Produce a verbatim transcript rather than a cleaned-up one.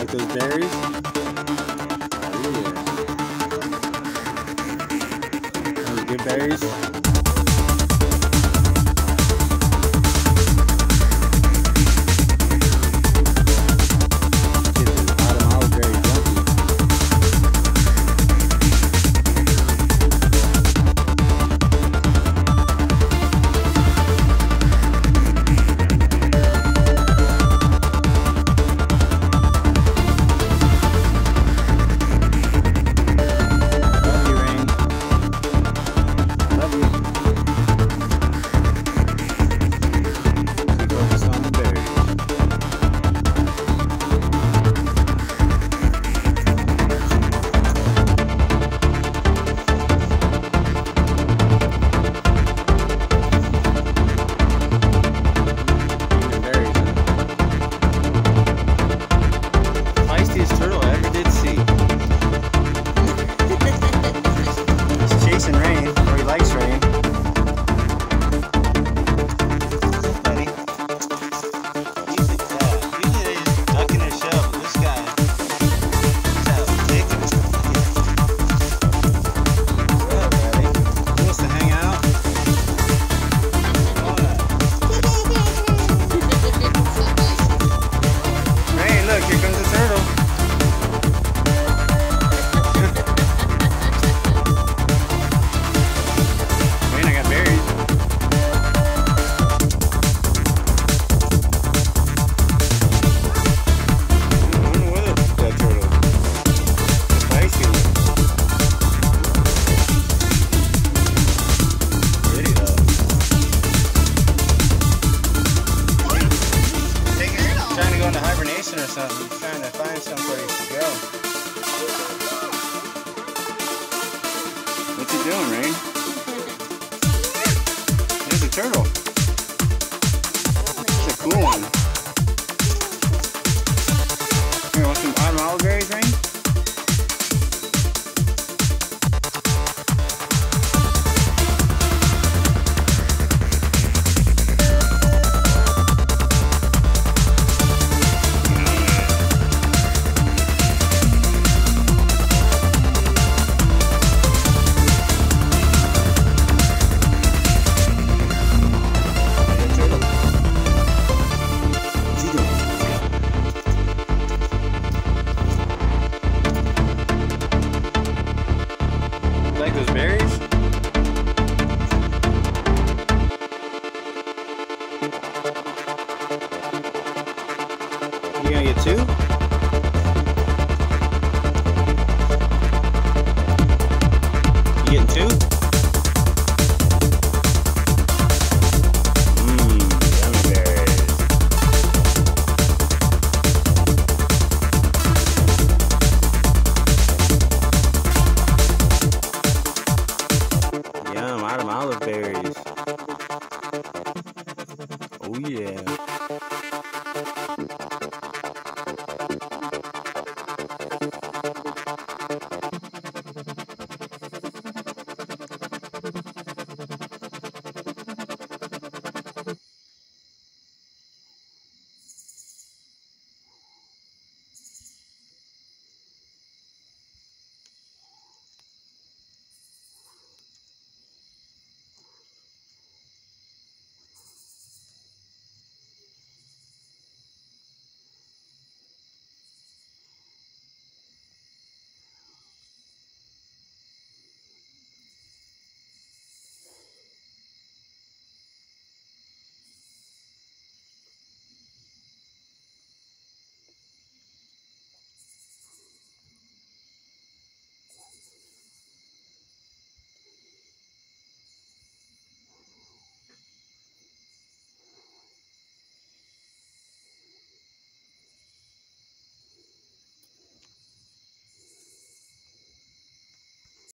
like those berries? Oh yeah. Those good berries? Turtle I ever did see. He's chasing rain, or he likes rain. Buddy. Usually, yeah, usually they just duck in their shell, but this guy is out taking it. What's up, buddy? He wants to hang out. Rain, look, here comes the turtle. Into hibernation or something. He's trying to find someplace to go. What's he doing, Rain? There's a turtle.